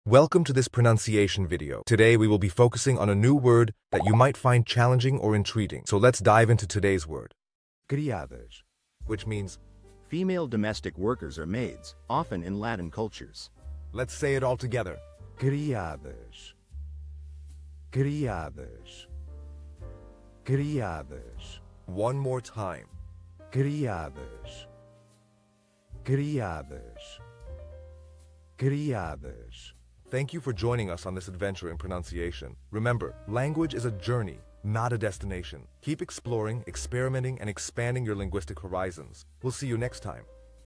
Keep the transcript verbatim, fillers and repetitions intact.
Welcome to this pronunciation video. Today we will be focusing on a new word that you might find challenging or intriguing. So let's dive into today's word, Criadas. which means, Female domestic workers are maids, often in Latin cultures. let's say it all together. Criadas. Criadas. Criadas. One more time. Criadas. Criadas. Criadas. Thank you for joining us on this adventure in pronunciation. Remember, language is a journey, not a destination. Keep exploring, experimenting, and expanding your linguistic horizons. We'll see you next time.